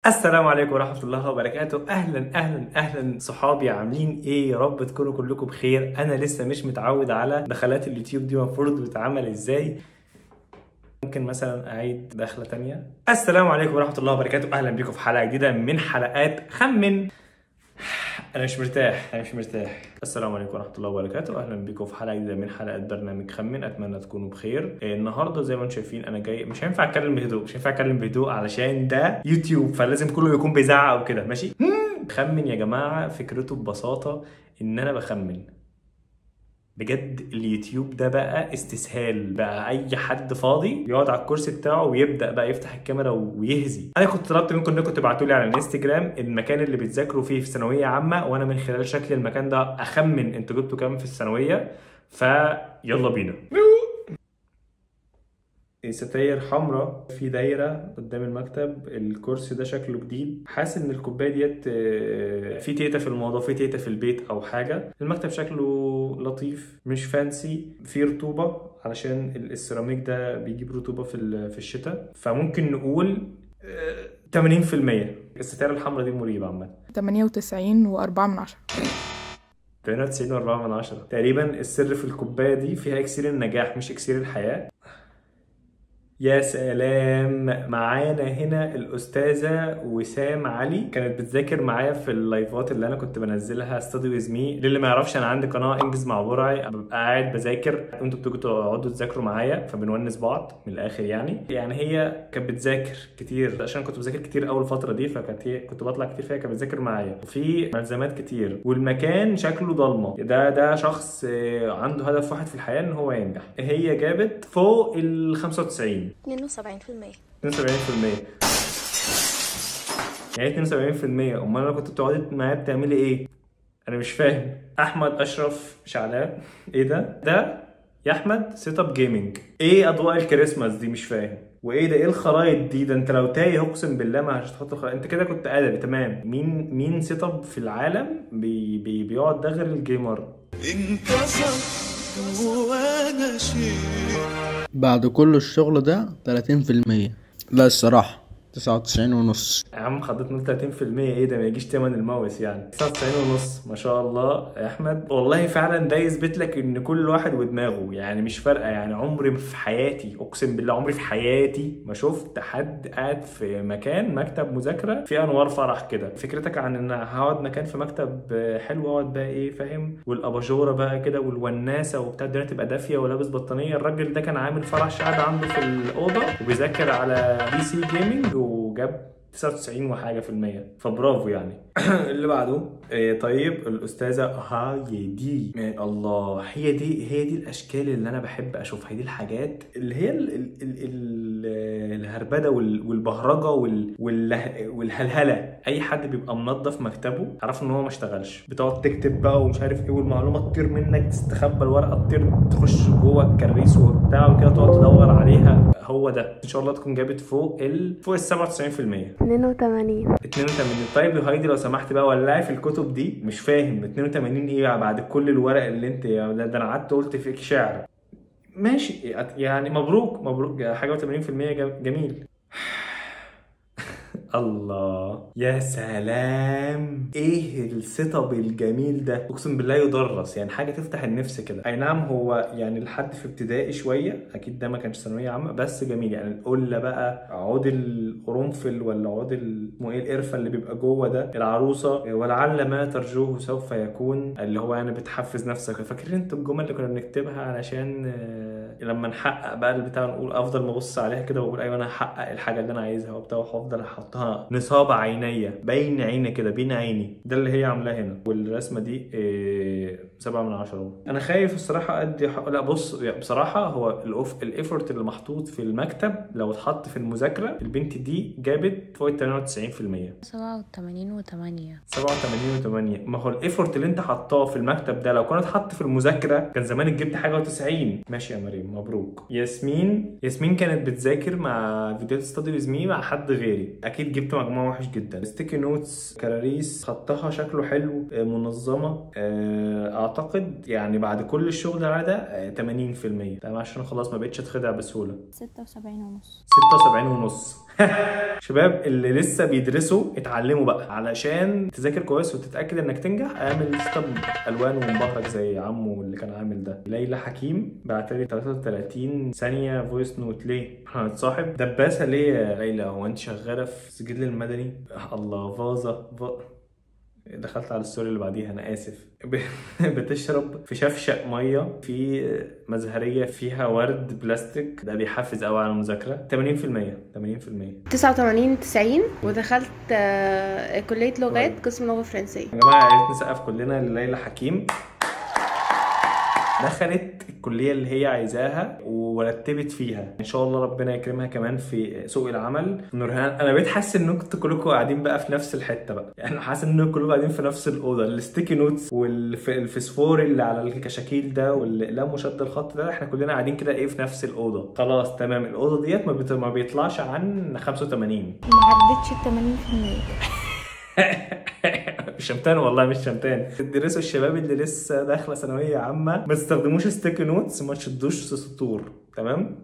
السلام عليكم ورحمة الله وبركاته. أهلا أهلا أهلا صحابي، عاملين إيه؟ يا رب تكونوا كلكم بخير. أنا لسه مش متعود على دخلات اليوتيوب دي، المفروض بتتعمل إزاي؟ ممكن مثلا أعيد دخلة تانية. السلام عليكم ورحمة الله وبركاته، أهلا بيكم في حلقة جديدة من حلقات خمن. أنا مش مرتاح. السلام عليكم ورحمة الله وبركاته، أهلا بيكم في حلقة جديدة من حلقات برنامج خمن. أتمنى تكونوا بخير. النهاردة زي ما انتم شايفين أنا جاي، مش هينفع أتكلم بهدوء علشان ده يوتيوب، فلازم كله يكون بيزعق وكده، ماشي؟ خمن يا جماعة فكرته ببساطة إن أنا بخمن. بجد اليوتيوب ده بقى استسهال، بقى اي حد فاضي يقعد على الكرسي بتاعه ويبدا بقى يفتح الكاميرا ويهزي. انا كنت طلبت منكم انكم تبعتوا لي على الانستجرام المكان اللي بتذاكروا فيه في ثانويه عامه، وانا من خلال شكل المكان ده اخمن انتوا جبتوا كام في الثانويه. فيلا بينا. ستاير حمراء في دايرة قدام المكتب. الكرسي ده شكله جديد، حاسس ان الكوباية ديت في تيتا في الموضوع، في تيتا في البيت او حاجة. المكتب شكله لطيف مش فانسي، في رطوبة علشان السيراميك ده بيجيب رطوبة في الشتاء، فممكن نقول 80%. الستاير الحمراء دي مريبة عامة. 98.4 98.4 تقريبا. السر في الكوباية دي فيها اكسير النجاح مش اكسير الحياة. يا سلام، معانا هنا الأستاذة وسام علي، كانت بتذاكر معايا في اللايفات اللي أنا كنت بنزلها ستادي ويز مي. للي ما يعرفش أنا عندي قناة إنجز مع برعي، ببقى قاعد بذاكر وأنتوا بتيجوا تقعدوا تذاكروا معايا، فبنونس بعض من الآخر يعني هي كانت بتذاكر كتير عشان كنت بذاكر كتير أول فترة دي، فكانت هي كنت بطلع كتير فيها، كانت بتذاكر معايا وفي ملزمات كتير، والمكان شكله ضلمة. ده شخص عنده هدف واحد في الحياة إن هو ينجح. هي جابت فوق ال 95 72%. 72%. يعني 72%. امال انا كنت بتقعدي معايا بتعملي ايه؟ انا مش فاهم. احمد اشرف شعلان، ايه ده يا احمد؟ سيت اب جيمنج. ايه اضواء الكريسماس دي؟ مش فاهم. وايه ده؟ ايه الخرايط دي؟ ده انت لو تايه اقسم بالله ما هتحط الخرايط. انت كده كنت ادبي تمام. مين سيت اب في العالم بيقعد ده غير الجيمر؟ انكسر وانا شيء. بعد كل الشغل ده 30%. لا الصراحة 99.5. يا عم خضت من 30%. ايه ده؟ ما يجيش تمن الماوس يعني. 99.5 ما شاء الله يا احمد. والله فعلا ده يثبت لك ان كل واحد ودماغه، يعني مش فارقه. يعني عمري في حياتي، اقسم بالله عمري في حياتي ما شفت حد قاعد في مكتب مذاكره في انوار فرح كده. فكرتك عن ان هقعد مكان في مكتب حلو، اقعد بقى ايه فاهم، والاباجوره بقى كده والوناسه وبتاع، الدنيا تبقى دافيه ولابس بطانيه. الراجل ده كان عامل فرح شهاده عنده في الاوضه وبيذاكر على بي سي جيمنج وجاب 99 وحاجه في المية، فبرافو يعني. اللي بعده طيب الأستاذة هاي دي. الله، هي دي الأشكال اللي أنا بحب أشوفها. هي دي الحاجات اللي هي الهربدة والبهرجة والهلهلة. أي حد بيبقى منظف مكتبه عارف إن هو ما اشتغلش، بتقعد تكتب بقى ومش عارف إيه، والمعلومة تطير منك، تستخبى الورقة تطير تخش جوه الكريس وبتاع وكده، تقعد تدور عليها. هو ده إن شاء الله تكون جابت فوق ال 97%. 82. 82. طيب يا هايدي لو سمحت بقى ولعي في الكتب دي، مش فاهم 82 ايه بعد كل الورق اللي انت ده انا قعدت قلت فيك شعر. ماشي يعني، مبروك حاجه. 80% جميل. الله يا سلام، ايه السيت اب الجميل ده؟ اقسم بالله يدرس، يعني حاجه تفتح النفس كده. اي نعم هو يعني لحد في ابتدائي شويه، اكيد ده ما كانش ثانويه عامه، بس جميل. يعني القله بقى، عود القرنفل ولا عود اسمه ايه، القرفه اللي بيبقى جوه ده، العروسه، ولعل ما ترجوه سوف يكون، اللي هو يعني بتحفز نفسك. فاكرين انتوا الجمل اللي كنا بنكتبها علشان لما نحقق بقى البتاع نقول، افضل ما ابص عليها كده واقول ايوه انا هحقق الحاجه اللي انا عايزها وبتاع، وهفضل احطها نصاب عينيا بين عيني كده، بين عيني. ده اللي هي عاملاه هنا. والرسمه دي 7/10. انا خايف الصراحه ادي لا بص، بصراحه هو الايفورت اللي محطوط في المكتب لو اتحط في المذاكره، البنت دي جابت فوق 98%. 87.8. 87.8. ما هو الايفورت اللي انت حطاه في المكتب ده لو كان اتحط في المذاكره كان زمانك جبت حاجه و90. ماشي يا مريم مبروك. ياسمين كانت بتذاكر مع فيديوهات ستادي ويز مي مع حد غيري، اكيد جبت مجموعه وحش جدا. ستيكي نوتس كراريس خطها شكله حلو، منظمه، اعتقد يعني بعد كل الشغل على ده 80%. تمام عشان خلاص ما بقتش اتخدع بسهوله. 76.5 شباب اللي لسه بيدرسوا اتعلموا بقى علشان تذاكر كويس وتتاكد انك تنجح. اعمل ستاب الوان ومبهرج زي عمو اللي كان عامل ده. ليلى حكيم بعتلي 33 ثانيه فويس نوت. ليه احنا هنتصاحب؟ دباسه ليه يا ليلى؟ هو انت شغاله في السجل المدني؟ الله فازه دخلت على الستوري اللي بعديها، انا اسف. بتشرب في شفشق ميه في مزهريه فيها ورد بلاستيك، ده بيحفز قوي على المذاكره. 80%. 89 90 ودخلت كليه لغات قسم لغه فرنسيه. يا جماعه يا ريت نسقف كلنا لليلى حكيم. دخلت الكليه اللي هي عايزاها ورتبت فيها، ان شاء الله ربنا يكرمها كمان في سوق العمل. نورهان انا بقيت حاسس ان انتوا كلكم قاعدين بقى في نفس الحته بقى، يعني حاسس ان كلكم قاعدين في نفس الاوضه. الستيكي نوتس والفسفور اللي على الكشاكيل ده والاقلام وشد الخط ده، احنا كلنا قاعدين كده ايه في نفس الاوضه. خلاص تمام. الاوضه ديت ما بيطلعش عن 85. ما عدتش 80%. مش شمتان والله، مش شمتان. تدرسوا الشباب اللي لسه داخله ثانويه عامه، ما تستخدموش ستيكي نوتس، ما تشدوش سطور. تمام.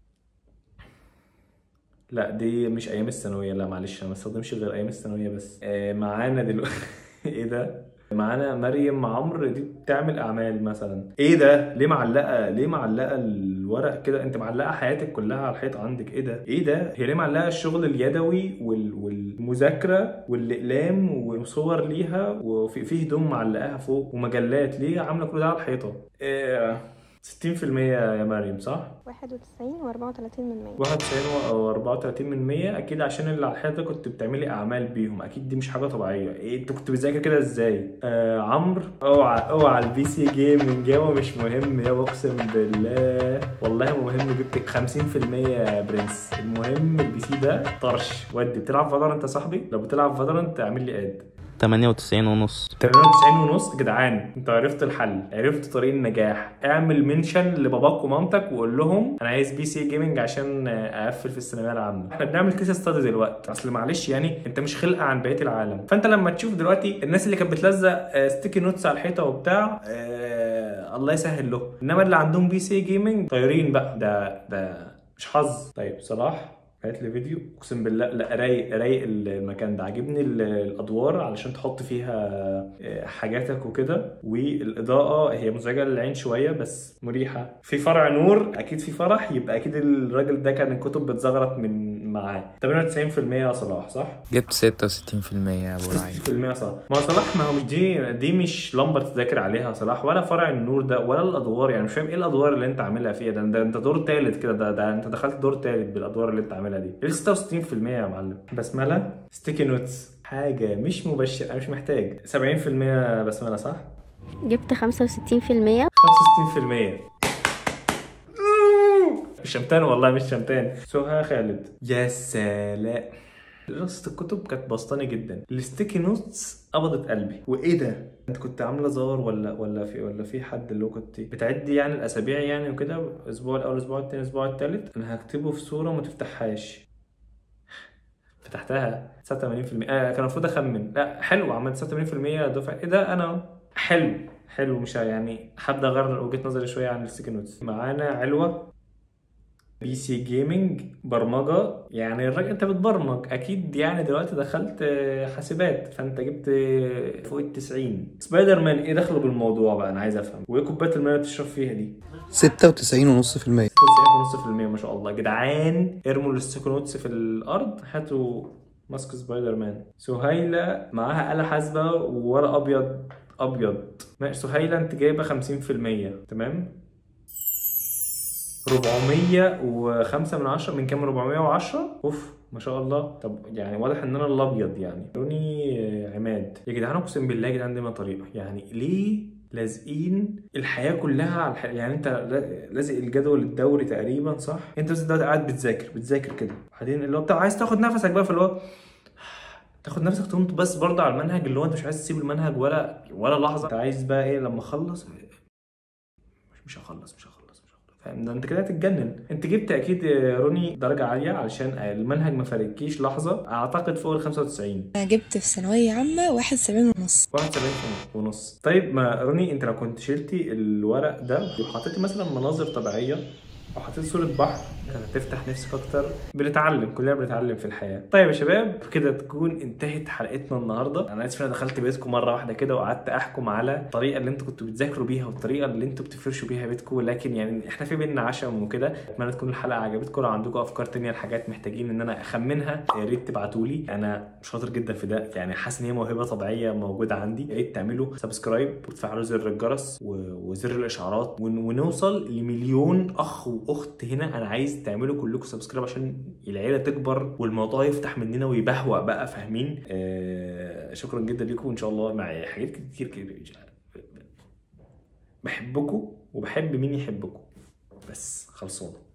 لا دي مش ايام الثانويه، لا معلش انا ما بستخدمش غير ايام الثانويه بس. معانا دلوقتي ايه ده؟ معانا مريم عمرو، دي بتعمل اعمال مثلا. ايه ده؟ ليه معلقه الورق كده؟ انت معلقه حياتك كلها على الحيط عندك. ايه ده؟ هي ليه معلقه الشغل اليدوي والمذاكره والاقلام وصور ليها وفي هدوم معلقاها فوق ومجلات؟ ليه عامله كل ده على الحيطه؟ 60% يا مريم صح؟ 91 و34%. 91 او 34%. اكيد عشان اللي على الحيطه كنت بتعملي اعمال بيهم، اكيد دي مش حاجه طبيعيه. ايه انت كنت بتذاكر كده ازاي؟ عمرو اوعى البي سي جيمنج يابا مش مهم يابا، اقسم بالله والله ما مهم. جبت 50% يا برنس. المهم البي سي ده طرش. ودي بتلعب فالورانت يا صاحبي؟ لو بتلعب فالورانت اعمل لي اد. 98.5 جدعان. انت عرفت الحل، عرفت طريق النجاح. اعمل منشن لباباك ومامتك وقول لهم انا عايز بي سي جيمنج عشان اقفل في الثانويه العامه. احنا بنعمل كيس ستادي دلوقتي، اصل معلش يعني انت مش خلقه عن بقيه العالم. فانت لما تشوف دلوقتي الناس اللي كانت بتلزق ستيكي نوتس على الحيطه وبتاع، الله يسهل له. انما اللي عندهم بي سي جيمنج طايرين بقى. ده مش حظ. طيب صلاح بعت لي فيديو اقسم بالله، لا رايق المكان ده. عاجبني الادوار علشان تحط فيها حاجاتك وكده، والاضاءه هي مزعجه للعين شويه بس مريحه. في فرع نور، اكيد في فرح، يبقى اكيد الراجل ده كان الكتب بتزغرط من معاه. 98% يا صلاح صح؟ جبت 66% يا ابو العين. 66% صح. ما صلاح ما هو مش دي مش لمبه تذاكر عليها يا صلاح، ولا فرع النور ده، ولا الادوار. يعني مش فاهم ايه الادوار اللي انت عاملها فيها ده انت دور ثالث كده. ده انت دخلت دور ثالث بالادوار اللي انت عاملها دي. 66% يا معلم. بسمله ستيكي نوتس حاجه مش مبشر، انا مش محتاج. 70% بسمله صح؟ جبت 65%. 65%. مش شمتان والله، مش شمتان. سهى خالد يا سلام. دراسة الكتب كانت بسطاني جدا. الستيكي نوتس قبضت قلبي. وايه ده؟ انت كنت عامله زار ولا في حد اللي هو كنت بتعدي يعني الاسابيع يعني وكده؟ الاسبوع الاول، الاسبوع الثاني، الاسبوع الثالث. انا هكتبه في صوره وما تفتحهاش. فتحتها 86%. كان المفروض اخمن. لا حلو، عملت 86% دفعه. ايه ده؟ انا حلو مش يعني هبدا اغير وجهه نظري شويه عن الستيكي نوتس. معانا علوه بي سي جيمنج برمجه. يعني الراجل انت بتبرمج اكيد يعني. دلوقتي دخلت حاسبات فانت جبت فوق ال90. سبايدر مان ايه دخله بالموضوع بقى؟ انا عايز افهم. وايه كوبايه الميه اللي بتشرب فيها دي؟ 96.5%. 96.5% ما شاء الله. جدعان ارموا الستيكي نوتس في الارض، هاتوا ماسك سبايدر مان. سهيله معاها آلة حاسبه وورق ابيض. ماشي سهيله انت جايبه 50%. تمام. 405 من كام؟ 410. اوف ما شاء الله. طب يعني واضح ان انا الابيض يعني. لوني عماد. يا جدعان اقسم بالله يا جدعان دي ما طريقه يعني. ليه لازقين الحياه كلها على يعني انت لازق الجدول الدوري تقريبا صح؟ انت بس دلوقتي قاعد بتذاكر كده، بعدين اللي هو بتاع عايز تاخد نفسك بقى، في اللي هو تاخد نفسك تقوم بس برضه على المنهج، اللي هو انت مش عايز تسيب المنهج ولا لحظه. انت عايز بقى ايه لما اخلص؟ مش هخلص. فاهم؟ ده انت كده هتتجنن. انت جبت اكيد روني درجه عاليه علشان المنهج ما فارقكيش لحظه، اعتقد فوق ال 95. انا جبت في ثانويه عامه 71.5. 71.5. طيب ما روني، انت لو كنت شلتي الورق ده وحطيتي مثلا مناظر طبيعيه او حطيت صورة بحر كانت هتفتح نفسك اكتر. بنتعلم، كلنا بنتعلم في الحياة. طيب يا شباب، كده تكون انتهت حلقتنا النهاردة. انا اسف انا دخلت بيتكم مرة واحدة كده وقعدت احكم على الطريقة اللي انتوا كنتوا بتذاكروا بيها والطريقة اللي انتوا بتفرشوا بيها بيتكم، لكن يعني احنا في بينا عشم وكده. اتمنى تكون الحلقة عجبتكم. لو عندكم افكار تانية لحاجات محتاجين ان انا اخمنها يا ريت تبعتوا لي. انا شاطر جدا في ده، يعني حاسس ان هي موهبة طبيعية موجودة عندي. يا ريت تعملوا سبسكرايب وتفعلوا زر الجرس وزر الاشعارات ونوصل لمليون اخ واخت هنا. انا عايز تعملوا كلكم سبسكرايب عشان العيله تكبر والموضوع يفتح مننا ويبهوأ بقى، فاهمين؟ شكرا جدا لكم، وان شاء الله مع حاجات كتير كده. بحبكم وبحب مين يحبكم، بس خلصونا.